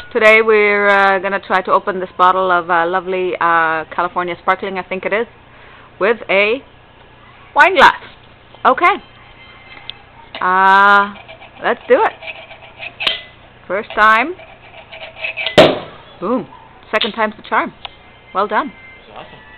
Today we're going to try to open this bottle of lovely California Sparkling, I think it is, with a wine glass. Okay. Let's do it. First time. Boom. Second time's the charm. Well done. That's awesome.